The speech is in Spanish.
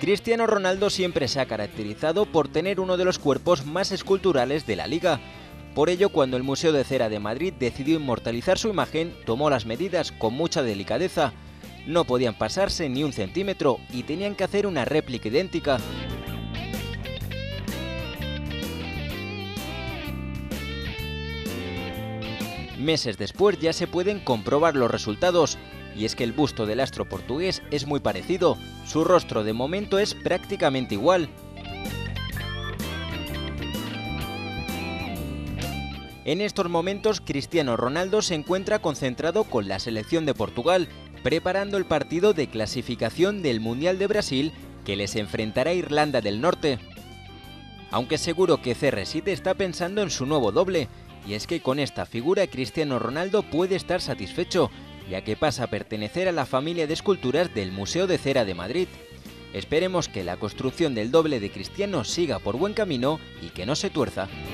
Cristiano Ronaldo siempre se ha caracterizado por tener uno de los cuerpos más esculturales de la liga. Por ello, cuando el Museo de Cera de Madrid decidió inmortalizar su imagen, tomó las medidas con mucha delicadeza. No podían pasarse ni un centímetro y tenían que hacer una réplica idéntica. Meses después ya se pueden comprobar los resultados, y es que el busto del astro portugués es muy parecido, su rostro de momento es prácticamente igual. En estos momentos Cristiano Ronaldo se encuentra concentrado con la selección de Portugal, preparando el partido de clasificación del Mundial de Brasil que les enfrentará a Irlanda del Norte. Aunque seguro que CR7 está pensando en su nuevo doble, y es que con esta figura Cristiano Ronaldo puede estar satisfecho, ya que pasa a pertenecer a la familia de esculturas del Museo de Cera de Madrid. Esperemos que la construcción del doble de Cristiano siga por buen camino y que no se tuerza.